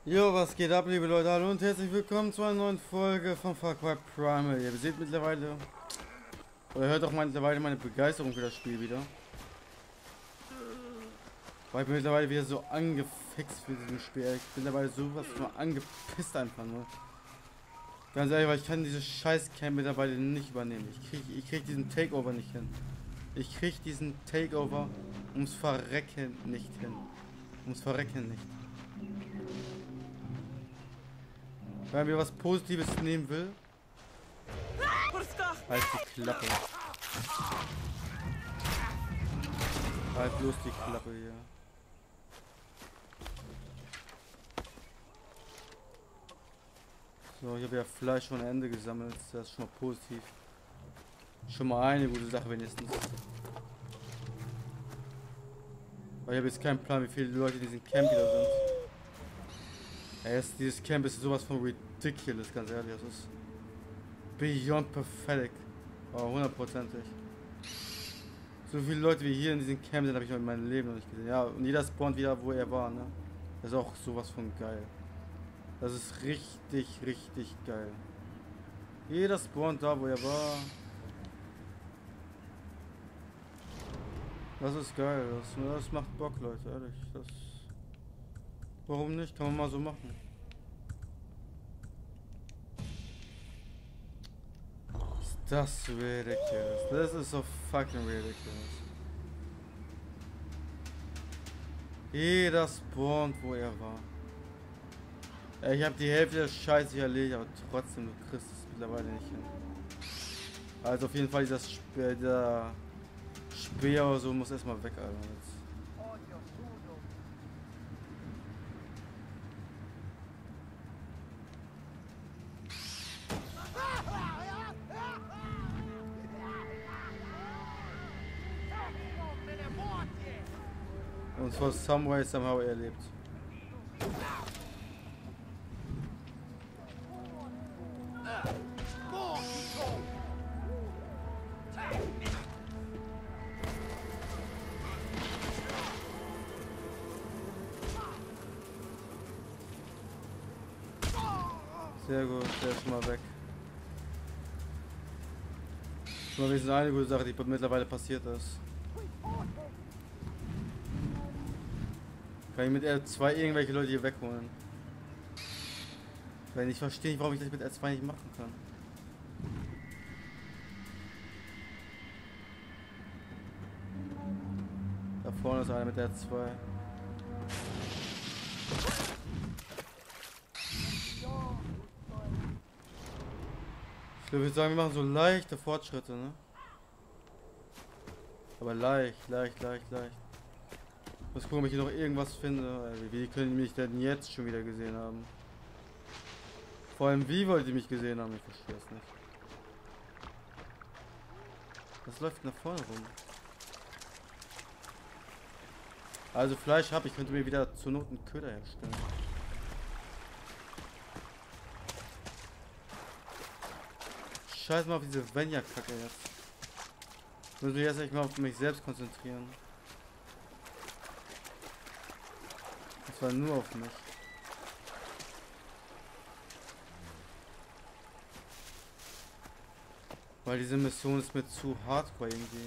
Jo, was geht ab, liebe Leute? Hallo und herzlich willkommen zu einer neuen Folge von Far Cry Primal. Ihr seht mittlerweile, oder hört auch mittlerweile meine Begeisterung für das Spiel wieder. Weil ich bin mittlerweile wieder so angefixt für dieses Spiel. Ich bin dabei sowas von angepisst einfach nur. Ganz ehrlich, weil ich kann diese scheiß Camp mittlerweile nicht übernehmen. Ich krieg diesen Takeover nicht hin. Ich krieg diesen Takeover ums Verrecken nicht hin. Ums Verrecken nicht. Wenn wir was Positives nehmen will, halt die Klappe. Halt bloß die Klappe hier. So, ich habe ja Fleisch ohne Ende gesammelt. Das ist schon mal positiv. Schon mal eine gute Sache wenigstens. Weil ich habe jetzt keinen Plan, wie viele Leute in diesem Camp wieder sind. Dieses Camp ist sowas von ridiculous, ganz ehrlich. Das ist beyond pathetic. Aber hundertprozentig. So viele Leute wie hier in diesem Camp sind, habe ich noch in meinem Leben noch nicht gesehen. Ja, und jeder spawnt wieder, wo er war, ne? Das ist auch sowas von geil. Das ist richtig, richtig geil. Jeder spawnt da, wo er war. Das ist geil. Das macht Bock, Leute, ehrlich. Warum nicht? Kann man mal so machen. Ist das ridiculous? Das ist so fucking ridiculous. Jeder spawnt, wo er war. Ich habe die Hälfte der Scheiße hier erledigt, aber trotzdem, du kriegst es mittlerweile nicht hin. Also auf jeden Fall dieser Speer oder so muss erstmal weg, Alter. Jetzt. Und for some way somehow erlebt. Sehr gut, der ist schon mal weg. Schon mal wenigstens eine gute Sache, die mittlerweile passiert ist. Kann ich mit R2 irgendwelche Leute hier wegholen? Weil ich verstehe nicht, warum ich das mit R2 nicht machen kann. Da vorne ist einer mit R2. Ich würde sagen, wir machen so leichte Fortschritte, ne? Aber leicht. Ich muss gucken, ob ich hier noch irgendwas finde. Wie können die mich denn jetzt schon wieder gesehen haben? Vor allem, wie wollt ihr mich gesehen haben? Ich verstehe es nicht. Was läuft nach vorne rum? Also Fleisch habe ich, könnte mir wieder zur Not einen Köder herstellen. Scheiß mal auf diese Venja-Kacke jetzt. Ich muss mich jetzt echt mal auf mich selbst konzentrieren. Das war nur auf mich. Weil diese Mission ist mir zu hardcore irgendwie.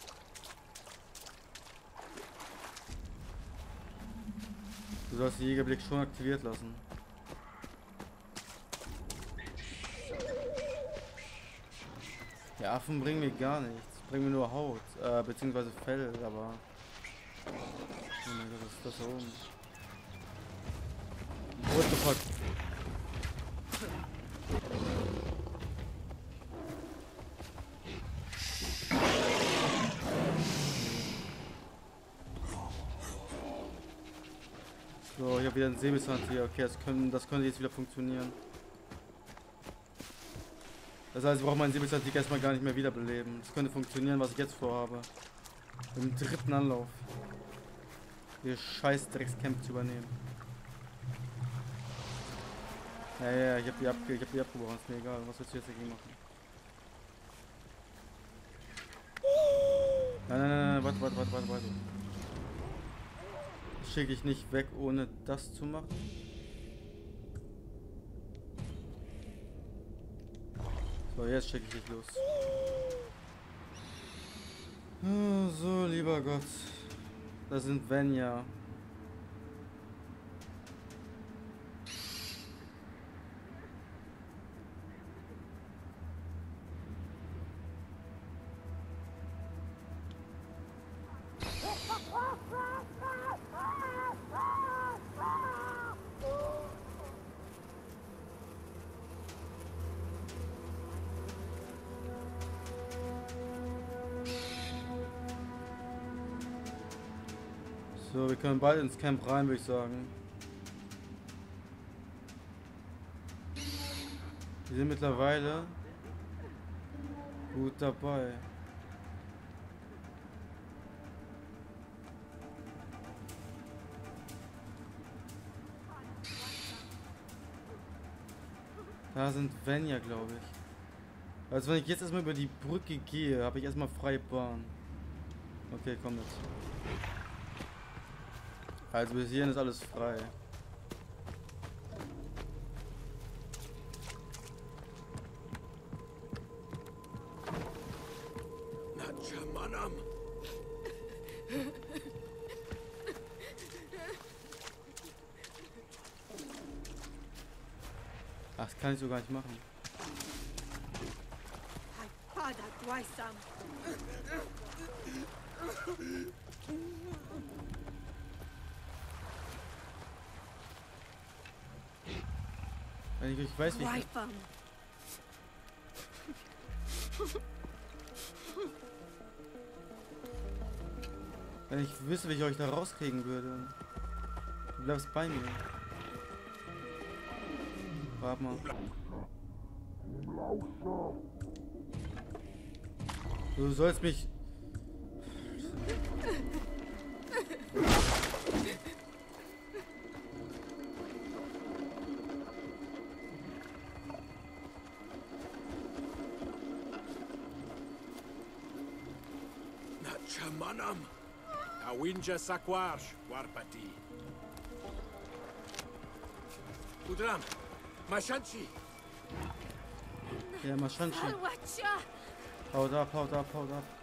Du sollst den Jägerblick schon aktiviert lassen. Die Affen bringen mir gar nichts. Bringen mir nur Haut, beziehungsweise Fell, aber... Oh mein Gott, was ist das da oben? What the fuck? So, ich habe wieder ein Säbelzahntiger. Okay, das könnte jetzt wieder funktionieren. Das heißt, ich brauche meinen Säbelzahntiger erstmal gar nicht mehr wiederbeleben. Das könnte funktionieren, was ich jetzt vorhabe. Im dritten Anlauf. Hier scheiß Dreckscamp zu übernehmen. Ja, ich hab die abgebrochen. Ist mir egal. Was willst du jetzt dagegen machen? Nein, warte. Schicke ich nicht weg, ohne das zu machen. So, jetzt schicke ich dich los. Ah, so, lieber Gott. Das sind Venya. So, wir können bald ins Camp rein, würde ich sagen. Wir sind mittlerweile gut dabei. Da sind Venya, glaube ich. Also wenn ich jetzt erstmal über die Brücke gehe, habe ich erstmal freie Bahn. Okay, komm jetzt. Also bis hierhin ist alles frei. Ach, das kann ich so gar nicht machen. Wenn ich weiß, wie ich... Wenn ich wüsste, wie ich euch da rauskriegen würde. Du bleibst bei mir. Warte mal. Du sollst mich... Chamanam, Awinja Sakwarsh, Warpati. Udram, Mashanchi. Ja, Mashanchi. Haut ab, haut ab, haut ab.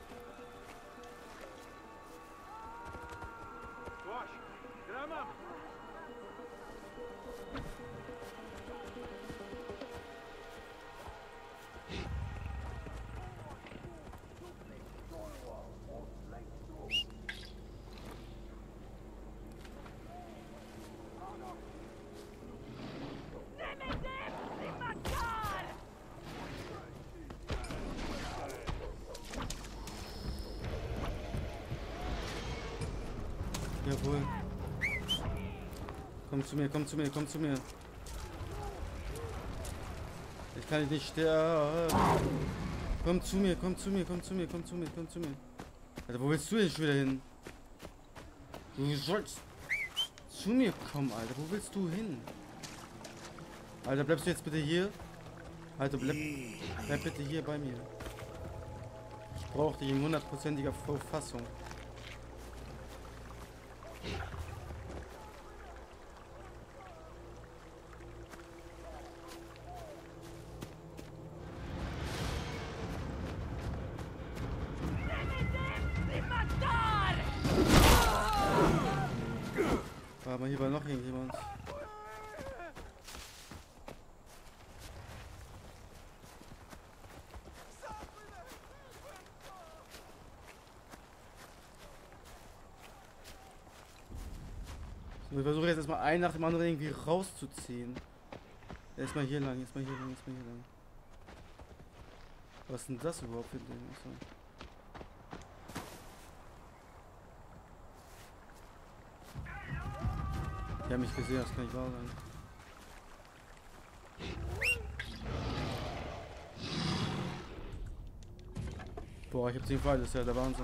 Jawohl. Komm zu mir, komm zu mir, komm zu mir. Ich kann dich nicht sterben. Komm zu mir, komm zu mir, komm zu mir, komm zu mir, komm zu mir. Alter, wo willst du denn schon wieder hin? Du sollst zu mir kommen, Alter. Wo willst du hin? Alter, bleibst du jetzt bitte hier? Alter, bleib bitte hier bei mir. Ich brauche dich in 100%iger Verfassung. Aber hier war noch irgendjemand. So, wir versuchen jetzt erstmal einen nach dem anderen irgendwie rauszuziehen. Erstmal hier lang, erstmal hier lang, erstmal hier lang. Was ist denn das überhaupt für ein Ding? Achso. Die haben mich gesehen, das kann nicht wahr sein. Boah, ich hab 10 Pfeile, das ist ja der Wahnsinn.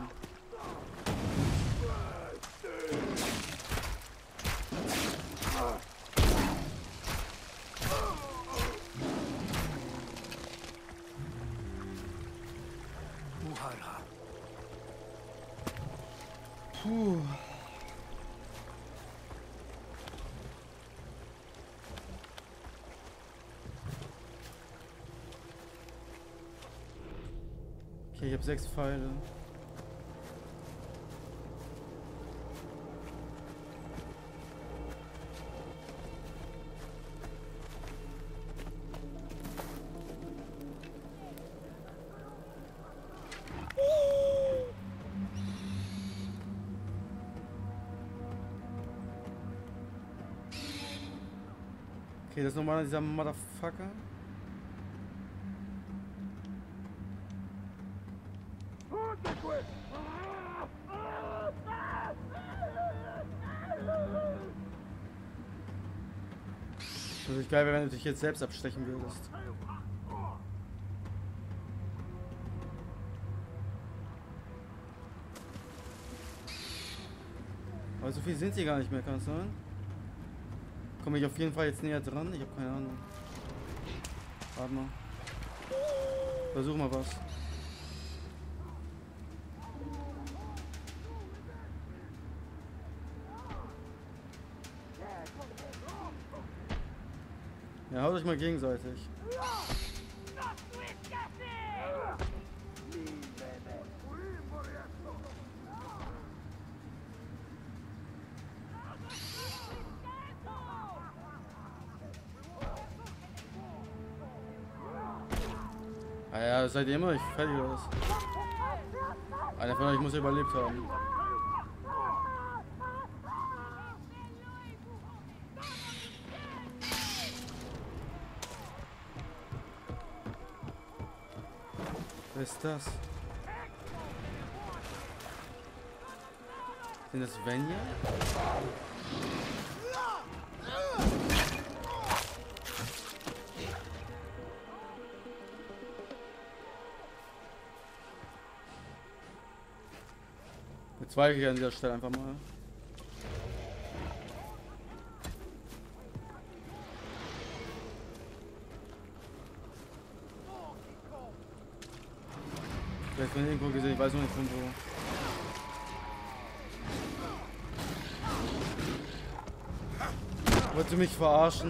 Puh. Okay, ich habe 6 Pfeile. Okay, das ist nochmal dieser Motherfucker. Natürlich geil wäre, wenn du dich jetzt selbst abstechen würdest. Aber so viel sind sie gar nicht mehr, kann es sein? Komme ich auf jeden Fall jetzt näher dran? Ich habe keine Ahnung. Warte mal. Versuch mal was. Ja, haut euch mal gegenseitig. Ah ja, seid ihr immer nicht fertig oder was? Einer von euch muss überlebt haben. Wer ist das? Sind das Svenja? Bezweifle ich an dieser Stelle einfach mal. Vielleicht von irgendwo gesehen, ich weiß noch nicht von wo. Wolltest du mich verarschen?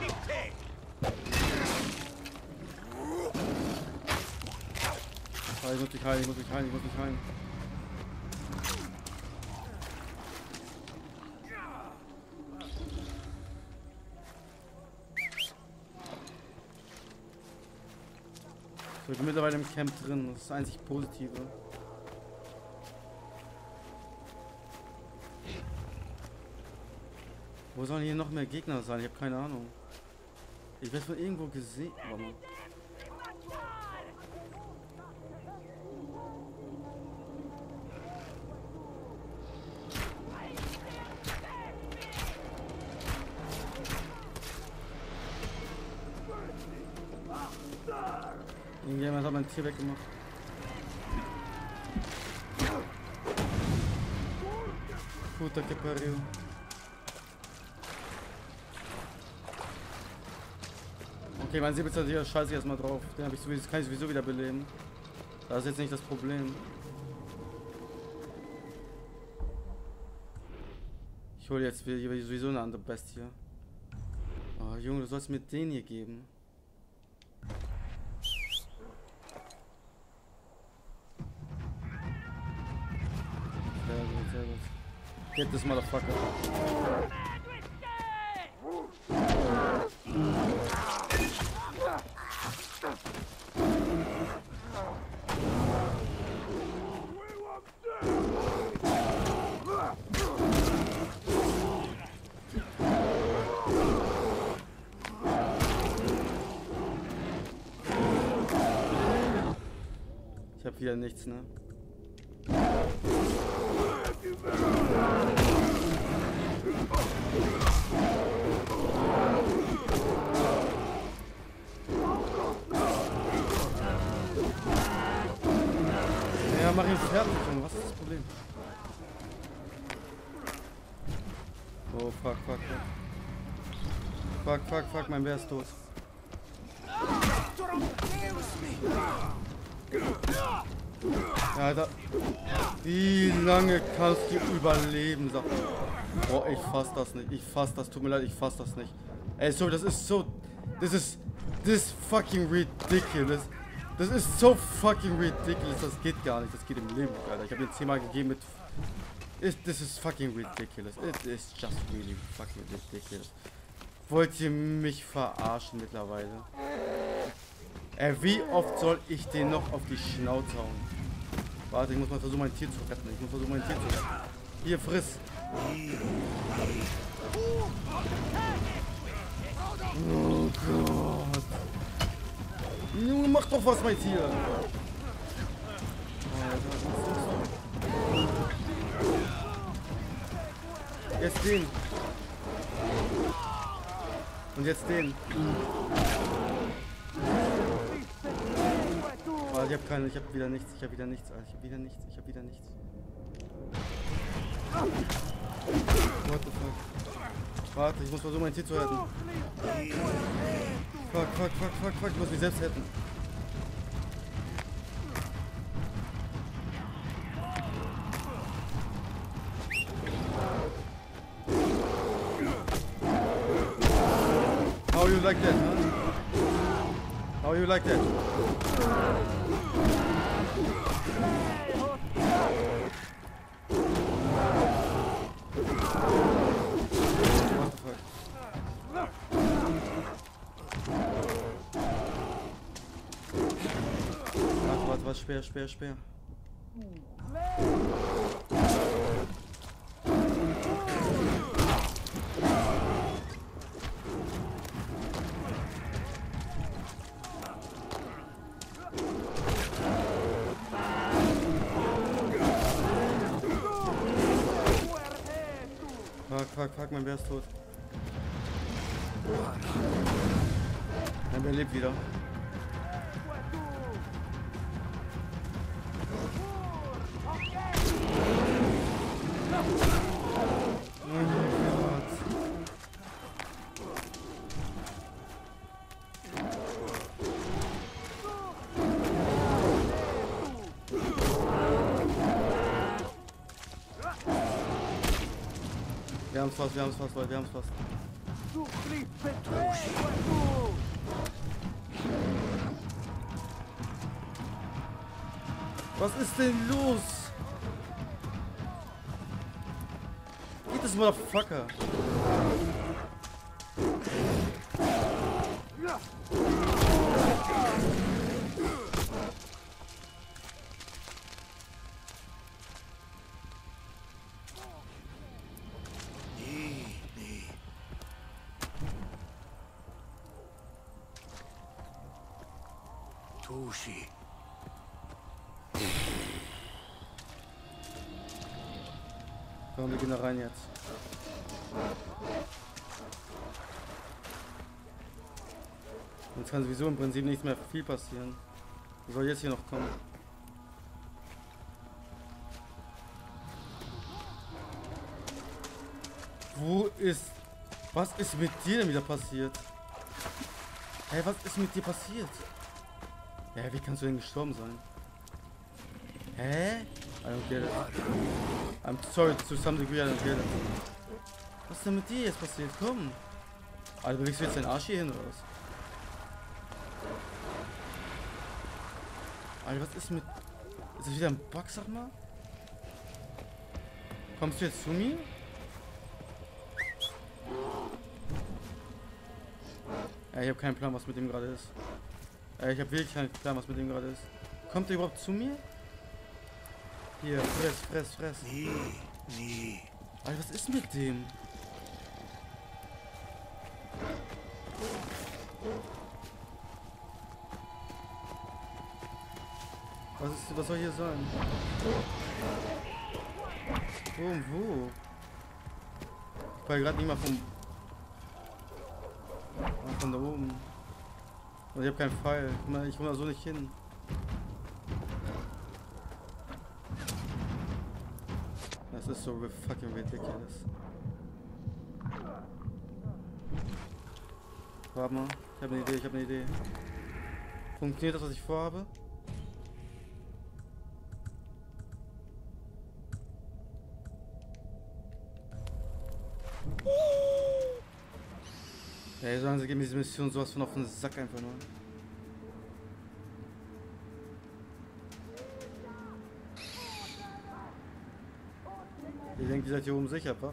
Ah, ich muss mich heilen, ich muss mich heilen, ich muss mich heilen. So, ich bin mittlerweile im Camp drin, das ist das einzig Positive. Wo sollen hier noch mehr Gegner sein? Ich habe keine Ahnung. Ich werde von irgendwo gesehen. Warte mal. Irgendjemand hat mein Tier weggemacht. Puta que pariu. Okay, mein Säbelzahntiger scheiße ich erstmal drauf. Den habe ich sowieso, kann ich sowieso wieder beleben. Das ist jetzt nicht das Problem. Ich hole jetzt sowieso eine andere Bestie. Oh Junge, du sollst mir den hier geben. Sehr gut, sehr gut. Get this motherfucker. Ich hab wieder nichts, ne? Ja, mach ihn fertig, Junge. Was ist das Problem? Oh, fuck, fuck, fuck. Fuck, fuck, fuck, mein Bär ist tot. Ja, Alter. Wie lange kannst du überleben? Sag. Boah, ich fass das nicht. Ich fass das. Tut mir leid, ich fass das nicht. Ey, sorry, das ist so. Das ist fucking ridiculous. Das ist so fucking ridiculous. Das geht gar nicht. Das geht im Leben nicht, Alter. Ich habe ihn 10-mal gegeben mit... This is fucking ridiculous. It is just really fucking ridiculous. Wollt ihr mich verarschen mittlerweile? Wie oft soll ich den noch auf die Schnauze hauen? Warte, ich muss mal versuchen, mein Tier zu retten. Hier, friss. Oh Gott. Junge, mach doch was, mein Tier. Jetzt den. Und jetzt den. Oh, ich hab keine, ich hab wieder nichts, Alter, ich hab wieder nichts. What the fuck? Warte, ich muss versuchen, mein Tier zu retten. Fuck, ich muss mich selbst retten. How you like that, huh? How you like that? What the fuck? Warte, Speer. Fuck, mein Bär ist tot. Mein Bär lebt wieder. Oh mein Gott. Wir haben's fast, Leute, wir haben's fast. Was ist denn los? Geht das Motherfucker? Tushi. Komm, wir gehen da rein jetzt. Uns kann sowieso im Prinzip nichts mehr viel passieren. Was soll jetzt hier noch kommen? Wo ist... Was ist mit dir denn wieder passiert? Hey, was ist mit dir passiert? Ja, wie kannst du denn gestorben sein? Hä? I don't get it. I'm sorry to some degree, I don't get it. Was ist denn mit dir jetzt passiert? Komm! Alter, bewegst du jetzt deinen Arsch hier hin oder was? Alter, was ist mit... Ist das wieder ein Bug, sag mal? Kommst du jetzt zu mir? Ja, ich habe keinen Plan, was mit dem gerade ist. Ich habe wirklich keinen Plan, was mit dem gerade ist. Kommt er überhaupt zu mir? Hier, fress. Nie. Alter, was ist mit dem? Was soll hier sein? Wo? Ich war gerade nicht mal von da oben. Und ich habe keinen Pfeil. Ich komme da so nicht hin. Das ist so fucking ridiculous. Warte mal, ich habe eine Idee. Funktioniert das, was ich vorhabe? Ey, sagen sie, geben diese Mission sowas von auf den Sack einfach nur. Ihr denkt, ihr seid hier oben sicher, wa?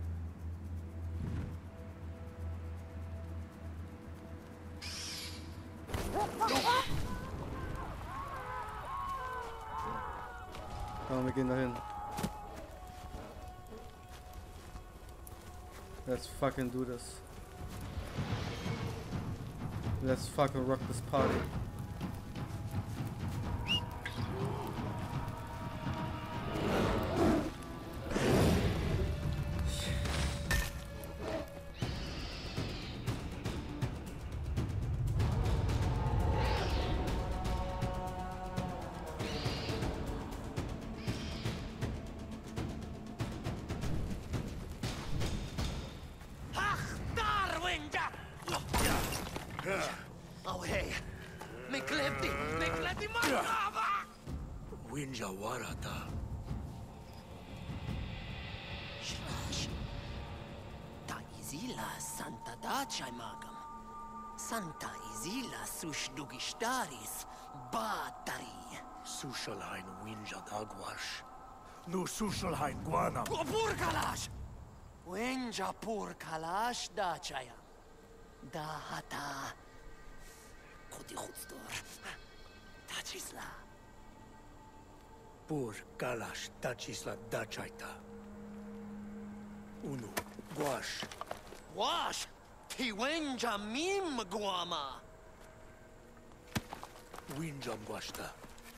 Komm, wir gehen dahin. Let's fucking do this. Let's fucking rock this party. Oh hey, Miklevdi Marava! Winja warata. Shrash. Ta izila Santa Dachai magam. Santa izila sushdugistaris batari. Sushalhain winja dagwash. Nu sushalhain guanam. Purkalash! Wenja purkalash dachaya. Dahata. Kodi khutstor. Tachisla. Pur kalash tachisla dachaita. Unu guash. Wash! Tiwenja mim guama. Winjam guashta.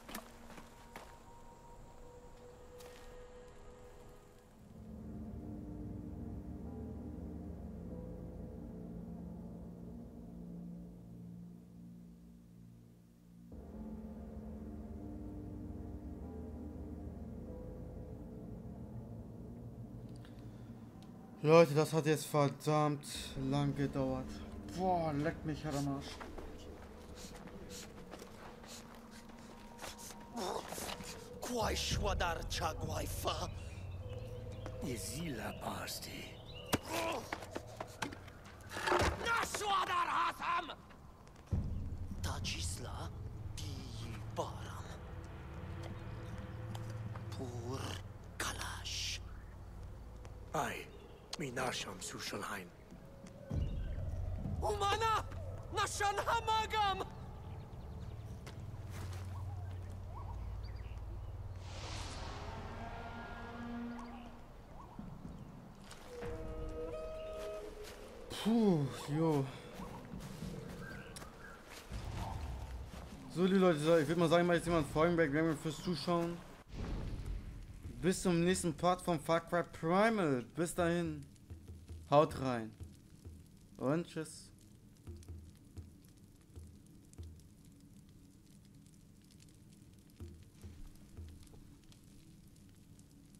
Leute, das hat jetzt verdammt lang gedauert. Boah, leck mich am Arsch. Quai shwadar chagwaifa. Izila basti. Nashwadar hasam! Tachisla di baram. Pur kalash. Ai, minasham sushalhain. Umana! Nashan hamagam! Puh, jo. So, liebe Leute, ich würde mal sagen, mal jetzt jemand folgen, danke fürs Zuschauen. Bis zum nächsten Part von Far Cry Primal. Bis dahin, haut rein und tschüss.